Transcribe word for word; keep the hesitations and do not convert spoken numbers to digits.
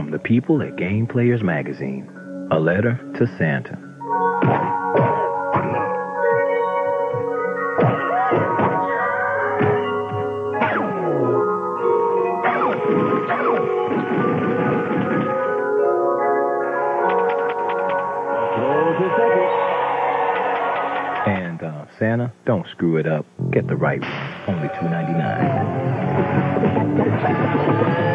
From the people at Game Players Magazine, a letter to Santa. And uh, Santa, don't screw it up. Get the right one. Only two ninety-nine.